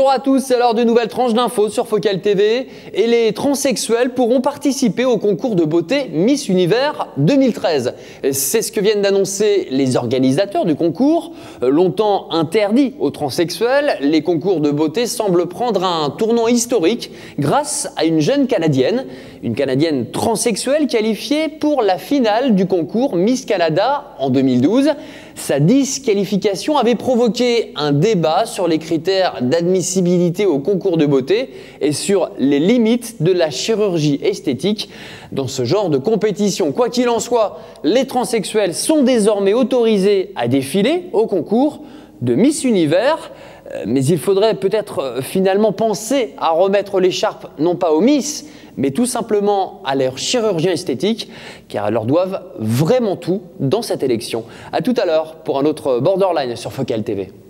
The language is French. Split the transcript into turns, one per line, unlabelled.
Bonjour à tous, c'est alors de nouvelles tranches d'infos sur Focal TV et les transsexuels pourront participer au concours de beauté Miss Univers 2013. C'est ce que viennent d'annoncer les organisateurs du concours. Longtemps interdits aux transsexuels, les concours de beauté semblent prendre un tournant historique grâce à une jeune Canadienne transsexuelle qualifiée pour la finale du concours Miss Canada en 2012. Sa disqualification avait provoqué un débat sur les critères d'admissibilité au concours de beauté et sur les limites de la chirurgie esthétique dans ce genre de compétition. Quoi qu'il en soit, les transsexuels sont désormais autorisés à défiler au concours de Miss Univers. Mais il faudrait peut-être finalement penser à remettre l'écharpe non pas aux Miss, mais tout simplement à leurs chirurgiens esthétiques, car elles leur doivent vraiment tout dans cette élection. A tout à l'heure pour un autre Borderline sur Focal TV.